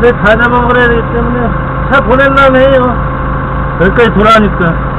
내일 다 잡아버려야 되기 때문에 차 보내려면 해요. 여기까지 돌아가니까.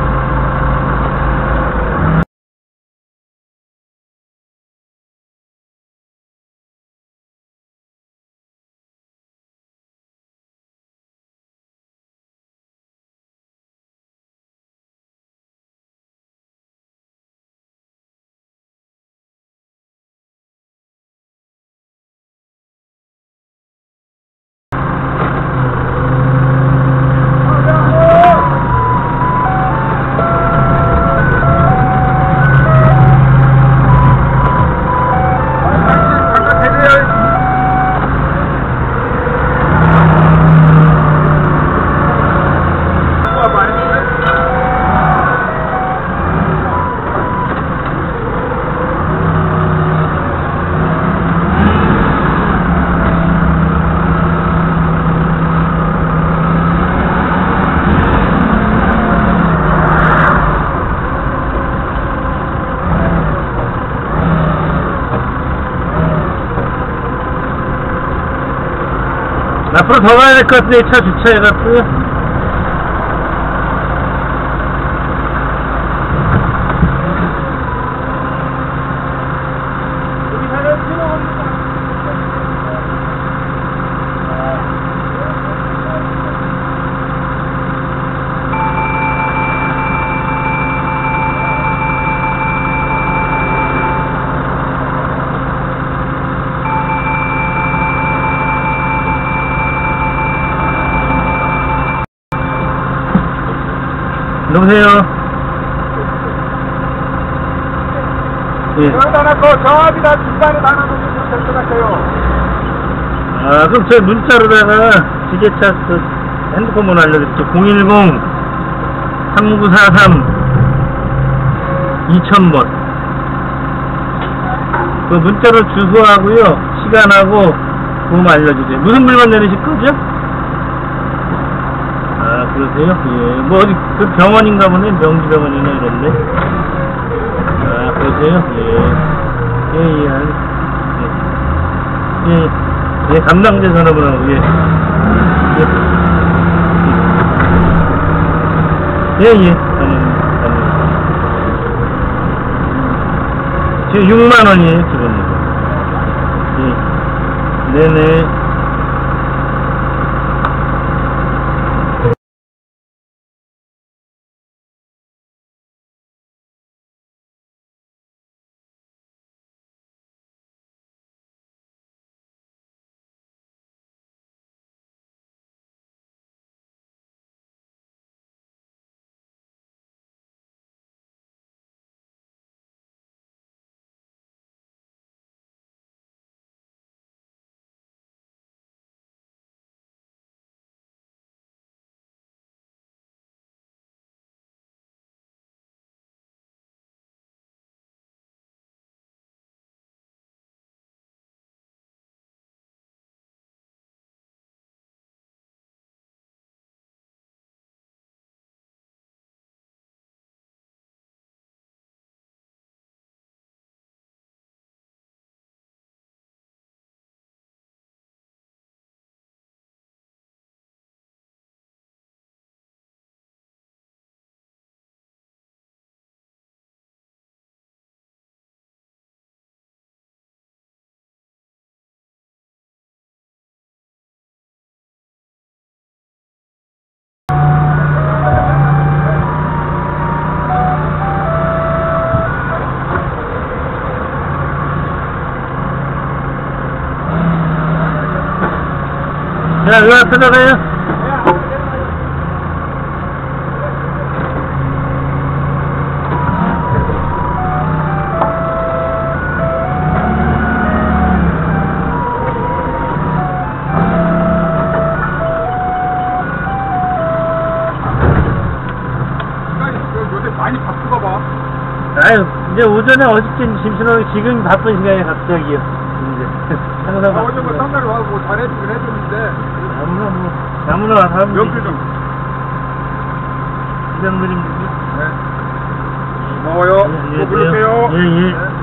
앞으로 더 가야 될 것 같은데 차 주차해갖고요. 여보세요? 예. 저합니다. 중간에 나눠놓으면 될 것 같아요. 아, 그럼 저 문자로다가 지게차 그 핸드폰 번호 알려드릴게요. 010-3943-2000번. 그 문자로 주소하고요, 시간하고 그거만 알려주세요. 무슨 물건 내리실 거죠? 아, 그러세요? 예. 뭐, 어디, 그 병원인가 보네? 명지병원이나 이런데. 아, 그러세요? 예. 예, 예, 예. 예, 예, 담당자 전화번호하고, 예. 예, 예. 지금 6만원이에요, 기본으로. 예. 네네. 자, 일로 와, 찾아가요. 많이 바쁘가 봐. 아유, 이제 오전에 어저께 심심하게 지금 바쁜 시간에 갑자기요. 이제 항상 어제 뭐 쌍가루 하고 잘해주긴 해줬는데. 아무나 와서 하면 연필 좀. 이런 그림. 네. 고마워요. 또 부를게요. 예, 예.